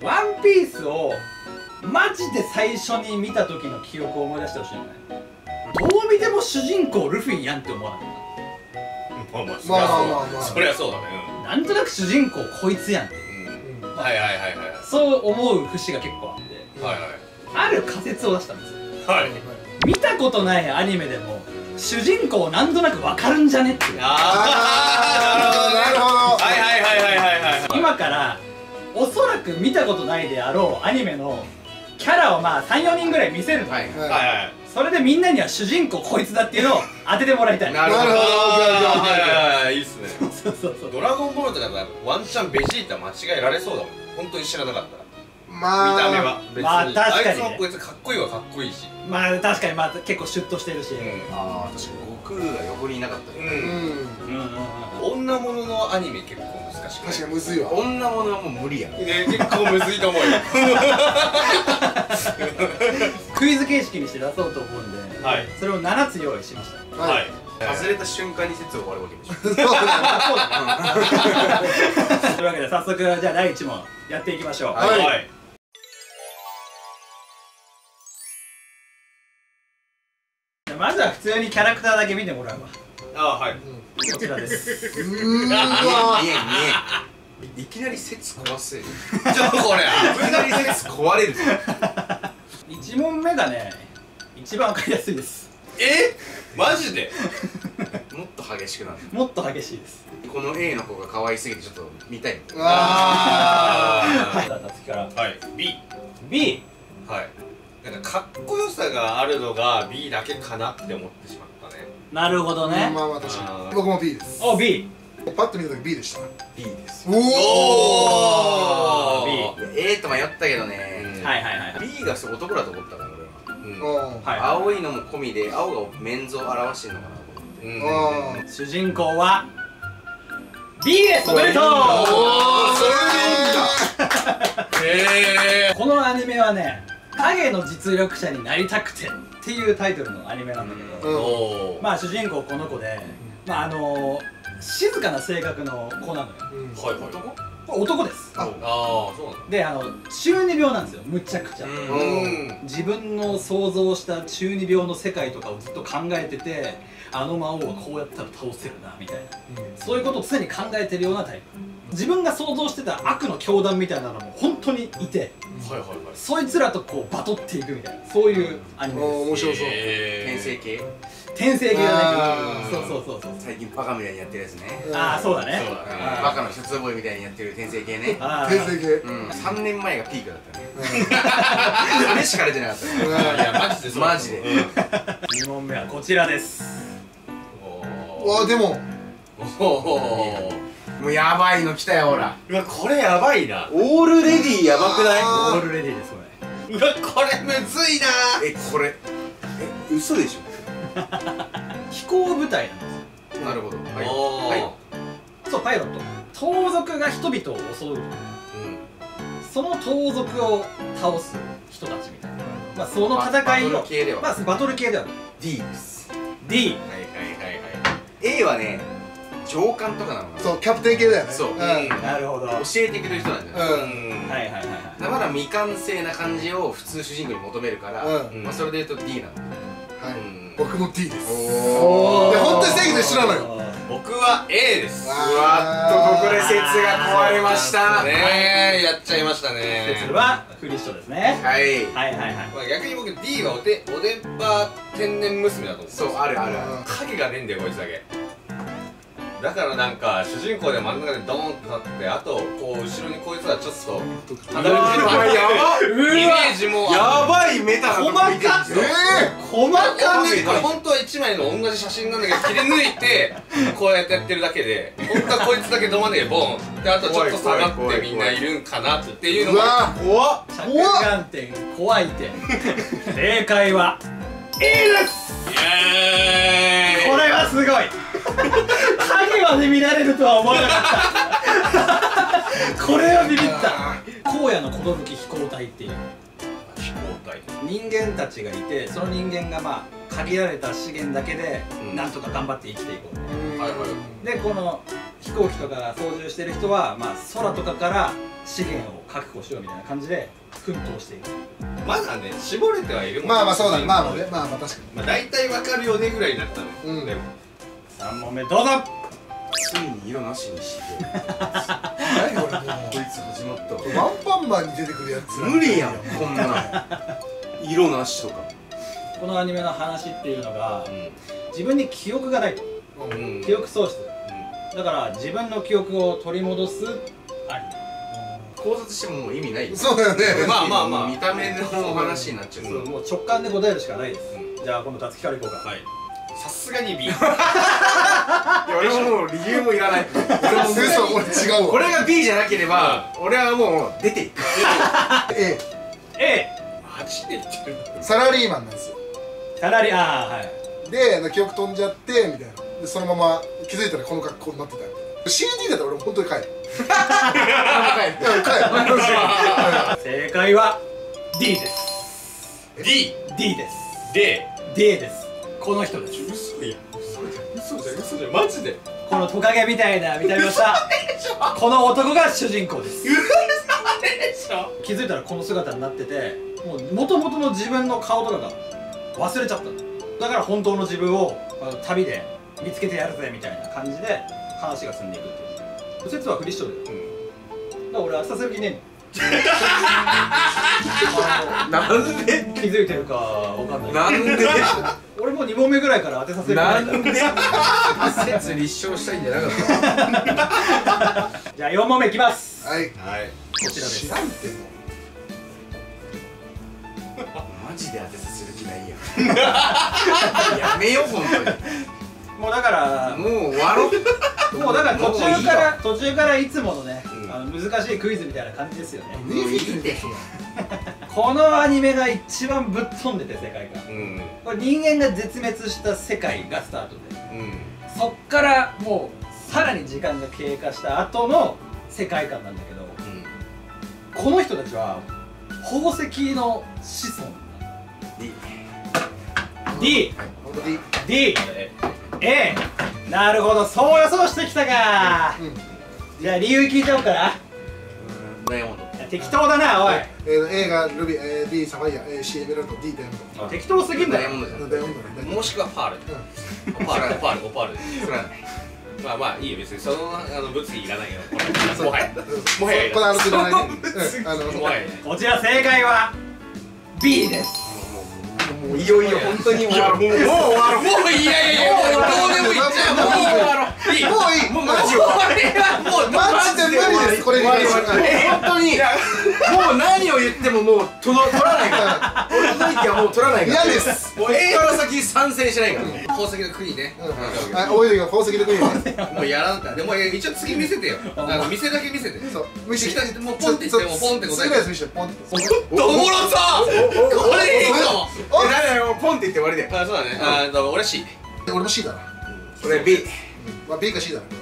ワンピースをマジで最初に見た時の記憶を思い出してほしいよね。どう見ても主人公ルフィやんって思わなかった？ まあまあそりゃそうだね。 なんとなく主人公こいつやんって、 はいはいはいはい、 そう思う節が結構あって、 はいはい、 ある仮説を出したんですよ。 はい、 見たことないアニメでも主人公なんとなくわかるんじゃねっていう。 ああ、なるほど。はいはいはいはいはいはい。 今からおそらく見たことないであろうアニメのキャラをまあ 3,4 人ぐらい見せるの。 はいはいはい。 それでみんなには主人公こいつだっていうのを当ててもらいたい。 なるほど。はい、いいっすね。 そうそうそう。 ドラゴンボールとかだとワンチャンベジータ間違えられそうだもん。本当に知らなかったら。 まあ見た目は別に。 まあ確かにね。 あいつもこいつかっこいいはかっこいいし。 まあ確かにまあ結構シュッとしてるし。 ああ確かに悟空が横にいなかったよね。 女物のアニメ結構難しい。 確かにむずいわ。 女物はもう無理やろ。 結構むずいと思うよ。 クイズ形式にして出そうと思うんで、それを7つ用意しました。 はい。 外れた瞬間に説を終わるわけでしょ。 そうだ。というわけで早速じゃあ第1問やっていきましょう。 はい。 まずは普通にキャラクターだけ見てもらうわ。 ああ、はい。 こちらです。 いきなり説壊せる。 これいきなり説壊れる。 1問目がね一番わかりやすいです。 マジで？ もっと激しくなる。 もっと激しいです。 この A の子が可愛すぎてちょっと見たい。 はい。次から。 はい。B。 B。 はい。なんかかっこよさがあるのが B だけかなって思ってしまったね。 なるほどね。 まあまあ確かに僕も B です。 お B。 パッと見た時 B でした。 B です。 おお。 B。 A と迷ったけどね。 はいはいはい。 B が男だと思ったから俺は。青いのも込みで青がメンズを表してるのかなと思って。 主人公は B です。おめでとう。このアニメはね、影の実力者になりたくてっていうタイトルのアニメなんだけど、まあ主人公この子で、まあ静かな性格の子なのよ。男です。 ああ、そうなんで中二病なんですよ。むちゃくちゃ自分の想像した中二病の世界とかをずっと考えてて、あの魔王はこうやったら倒せるなみたいな、そういうことを常に考えてるようなタイプ。自分が想像してた悪の教団みたいなのも本当にいて、そいつらとこうバトっていくみたいな、そういうアニメです。 面白そう。 転生系。 転生系だね。そう最近バカみたいにやってるやつね。 ああそうだね。 バカの一つ覚えみたいにやってる転生系ね。 転生系。 3年前がピークだったね。それしか出てなかったね。 いやマジでマジで。 2問目はこちらです。 わあでももうやばいの来たよほら。 うわこれやばいな。 オールレディーやばくない？ オールレディーですこれ。 うわこれむずいな。 これ嘘でしょ。 飛行部隊なんですよ。 なるほど。 そうパイロット。盗賊が人々を襲う。その盗賊を倒す人たちみたいな。まあその戦いをまあバトル系では D です。 D。 A はね上官とかなのかな。 そうキャプテン系だよね。 そう。 なるほど。 教えてくれる人なんじゃない。まだ未完成な感じを普通主人公に求めるから、まあそれで言うと D なの。 僕も D です。本当に正義で知らないよ。 僕は A です。 うわっとここで説が壊れましたね。やっちゃいましたね。 説はフリッシュですね。はい逆に僕 D はおでんぱ天然娘だと思う。 そうあるある。 影がねえんだよこいつだけ。だからなんか主人公で真ん中でドーンって立って、あとこう後ろにこいつはちょっと離れてるイメージもやばいメタなとこ見てる。 細かっ。 本当は1枚の同じ写真なんだけど切り抜いてこうやってやってるだけで、本当はこいつだけど真ん中でボンで、あとちょっと下がってみんないるんかなっていうのが怖っ。 着眼点怖い点。正解は A です。 イエーイ。 これはすごい。影まで見られるとは思わなかった。これはビビった。荒野の寿飛行隊っていう人間たちがいて、その人間がまあ限られた資源だけでなんとか頑張って生きていこう。でこの飛行機とか操縦してる人は、まあ、空とかから資源を確保しようみたいな感じで奮闘している。 まだね絞れてはいるもん。 まあまあそうだね、まあまあね、まあまあ確かまあ大体わかるよねぐらいになったの。 うんでも 3問目どうぞ。 ついに色なしにしてに。何これもこいつ始まったわうワンパンマンに出てくるやつ無理やんこんなん色なしとかこのアニメの話っていうのが、 う自分に記憶がないと。 んうん記憶喪失だから自分の記憶を取り戻すアニ考察してももう意味ないよそうだよね。 まあまあまあ見た目の話になっちゃうメ。もう直感で答えるしかないです。じゃあ今度辰木からいこうか。 はい。さすがに B。 いや俺ももう理由もいらない嘘、俺違うわ。 これが B じゃなければ俺はもう出ていく A、 A マジで言ってる。 サラリーマンなんですよ。 サラリーはいで、記憶飛んじゃってみたいな。でそのまま気づいたらこの格好になってたみたいな。CD だったら俺も本当に帰る。帰る。 正解は D です。 D。 D です。 で。 D です。この人です。 嘘や。嘘じゃんマジで。 このトカゲみたいな見た目をしたこの男が主人公です。気づいたらこの姿になってて、もう元々の自分の顔とかが忘れちゃったの。だから本当の自分を旅で見つけてやるぜみたいな感じで話が進んでいくっていう。説は不立証で、だから俺当てさせる気ねえなんで気づいてるかわかんないなんで俺もう2問目ぐらいから当てさせる気ないなんで説立証したいんじゃなかったじゃあ4問目いきます。 はい。 はい。 こちらです知らんってもマジで当てさせる気ないやんやめよう本当にもうだからもう終わろうもうだからもういいよ途中からいつものね、難しいクイズみたいな感じですよね。 う。いいってこのアニメが一番ぶっ飛んでて世界観、 うんこれ人間が絶滅した世界がスタートで、 うんそっからもうさらに時間が経過した後の世界観なんだけど、この人たちは宝石の子孫なんだ。 D、 本当に。 D、A、なるほど、そう予想してきたか。じゃあ理由聞いちゃおうかな。 ダイヤモンド適当だなおい。 A がルビー、B サファイア、C エメラルド、D ダイヤモン適当すぎんだよ。 ダイヤモンドじゃんド。ダイヤモンドね。 もしくはパール。オパールオパール。 それはないまあまあいいよ別にその物理いらないよ。もはやもはやいこらない。 の知らないね。 もはやいらない。 こちら正解は B です。 もういよいよ本当に終わろうもう終わろうもういやいやいやもうどうでもいいじゃん。もう終わろう。いい。 もういい。 もうマジ終わこれはもうマジで無理です。これに関しては。 本当にもう何を言ってももう取らないから俺の意見はもう取らないから嫌です。 もうから先参戦しないから宝石の国ね。 はい、覚えてるよ。宝石の国ね。 もうやらんか。でも一応次見せてよ。店だけ見せて。 そう。見せて。 もうポンって言ってもポンって答えて。 次のやつ見せて。ポンって。 おもろさ。これいいかも。 なんだよポンって言って終わりだよあそうだね。俺 C。 俺も C だな。 俺 B まあ B か C だな。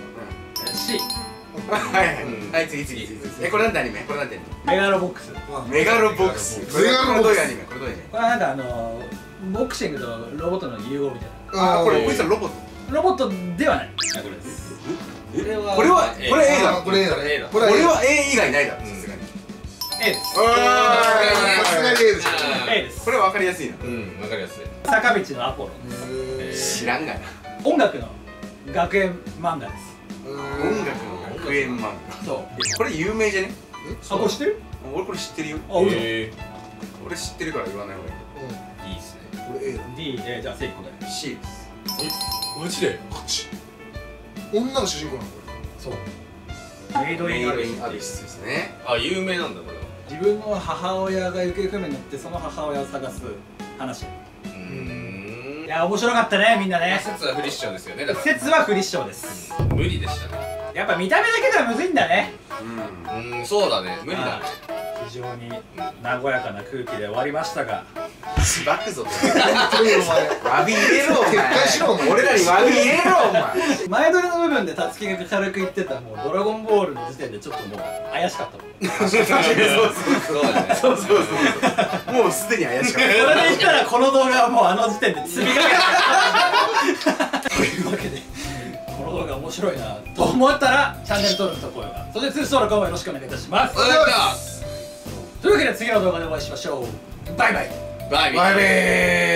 C、 はい次これなんてアニメこれなんてメガロボックス。 メガロボックスこれどういうアニメこれどういうアニメこれはなんかボクシングとロボットの融合みたいな。 あこれこいつはロボットロボットではない。これです。 これは A だこれ A だ。 これこれは A 以外ないだろさすがに A です。 さすがに A です。 A です。 これは分かりやすいなうんわかりやすい。 坂道のアポロ。 知らんがな音楽の学園漫画です。 音楽の学園漫画そう。 これ有名じゃねあ、これ知ってる？ 俺これ知ってるよあ、嘘。 俺知ってるから言わない方がいいいいっすね。 これ A だ。 D、じゃあ正規答え。 C ですマジで。 こっち。女が主人公なのこそう。メイドインアビス。 アビスですねあ有名なんだこれは。 自分の母親が行方不明になってその母親を探す話。いや面白かったねみんなね。 説は不立証ですよね。だから説は不立証です。 無理でしたね。 やっぱ見た目だけではむずいんだね。 そうだね無理だね。 非常に和やかな空気で終わりましたが、 しばくぞれ。本当にお前。 詫び入れろお前撤回しろお前俺らに詫び入れろお前前撮りの部分でたつきが軽く言ってたもうドラゴンボールの時点でちょっともう怪しかったもん。 そうだね。 そうもうすでに怪しかっそれで言ったらこの動画はもうあの時点で積みかけた。というわけでこのの動画面白いなと思ったらチャンネル登録と高評価、そして通知登録もよろしくお願いいたします。 お願いします。 というわけで次の動画でお会いしましょう。バイバイ。 バイバイ。